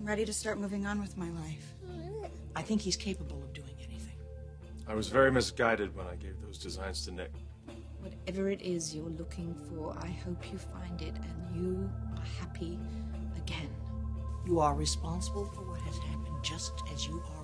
I'm ready to start moving on with my life. I think he's capable of doing anything. I was very misguided when I gave those designs to Nick. Whatever it is you're looking for, I hope you find it and you are happy again. You are responsible for what has happened, just as you are